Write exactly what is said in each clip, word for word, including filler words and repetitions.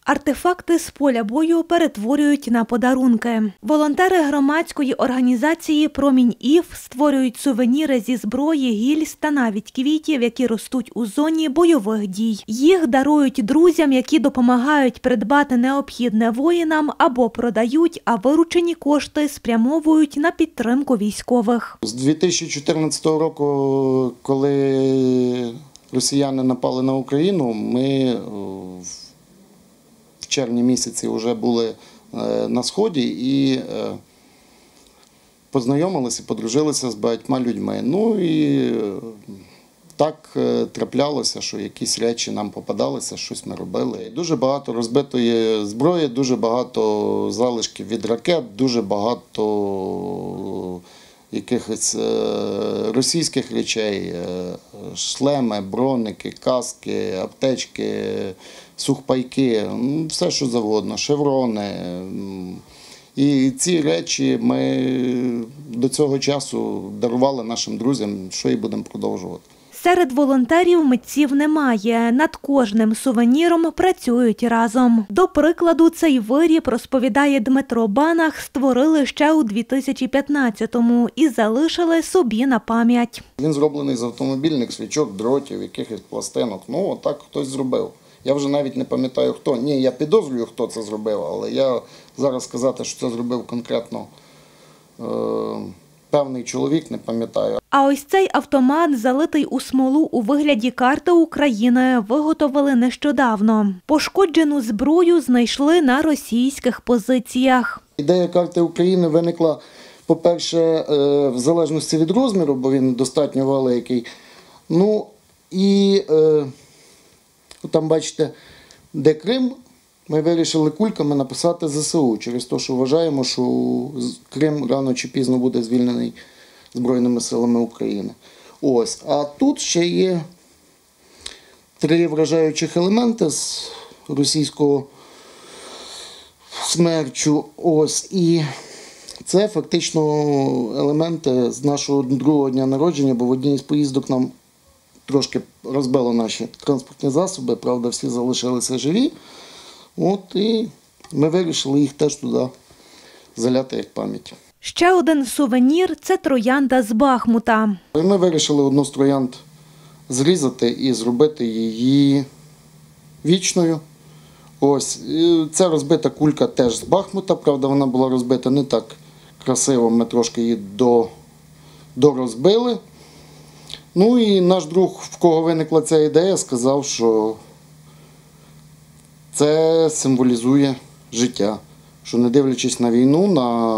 Артефакти з поля бою перетворюють на подарунки. Волонтери громадської організації «Промінь ІФ» створюють сувеніри зі зброї, гільз та навіть квітів, які ростуть у зоні бойових дій. Їх дарують друзям, які допомагають придбати необхідне воїнам або продають, а виручені кошти спрямовують на підтримку військових. З дві тисячі чотирнадцятого року, коли росіяни напали на Україну, ми в червні місяці вже були на Сході і познайомилися, подружилися з багатьма людьми. Ну і так траплялося, що якісь речі нам попадалися, щось ми робили. Дуже багато розбитої зброї, дуже багато залишків від ракет, дуже багато якихось російських речей, шлеми, броники, каски, аптечки, сухпайки, все що завгодно, шеврони. І ці речі ми до цього часу дарували нашим друзям, що і будемо продовжувати. Серед волонтерів митців немає. Над кожним сувеніром працюють разом. До прикладу, цей виріб, розповідає Дмитро Банах, створили ще у дві тисячі п'ятнадцятому і залишили собі на пам'ять. Він зроблений з автомобільних свічок, дротів, якихось пластинок. Ну, отак хтось зробив. Я вже навіть не пам'ятаю, хто. Ні, я підозрюю, хто це зробив, але я зараз сказати, що це зробив конкретно е певний чоловік, не пам'ятаю. А ось цей автомат, залитий у смолу у вигляді карти України, виготовили нещодавно. Пошкоджену зброю знайшли на російських позиціях. Ідея карти України виникла, по-перше, в залежності від розміру, бо він достатньо великий. Ну і там, бачите, де Крим, ми вирішили кульками написати зе се у, через те, що вважаємо, що Крим рано чи пізно буде звільнений Збройними силами України. Ось. А тут ще є три вражаючих елементи з російського смерчу. Ось. І це фактично елементи з нашого другого дня народження, бо в одній з поїздок нам трошки розбило наші транспортні засоби, правда, всі залишилися живі. От і ми вирішили їх теж туди заляти як пам'ять. Ще один сувенір – це троянда з Бахмута. Ми вирішили одну з троянд зрізати і зробити її вічною. Ось, ця розбита кулька теж з Бахмута, правда, вона була розбита не так красиво, ми трошки її до, дорозбили. Ну і наш друг, в кого виникла ця ідея, сказав, що це символізує життя, що не дивлячись на війну, на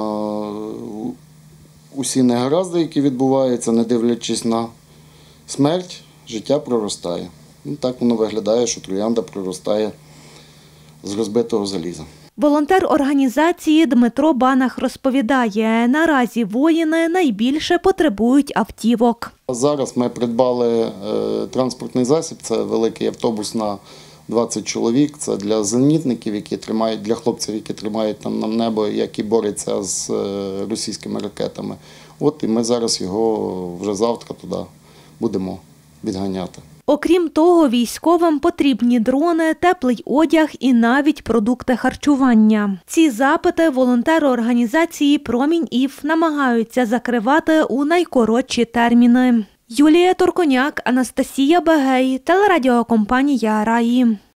усі негаразди, які відбуваються, не дивлячись на смерть, життя проростає. Ну, так воно виглядає, що троянда проростає з розбитого заліза. Волонтер організації Дмитро Банах розповідає, наразі воїни найбільше потребують автівок. Зараз ми придбали транспортний засіб, це великий автобус на двадцять чоловік, це для зенітників, які тримають, для хлопців, які тримають там на небо, які борються з російськими ракетами. От і ми зараз його вже завтра туди будемо відганяти. Окрім того, військовим потрібні дрони, теплий одяг і навіть продукти харчування. Ці запити волонтери організації «Промінь ІФ» намагаються закривати у найкоротші терміни. Юлія Турконяк, Анастасія Бегей, телерадіокомпанія «Раї».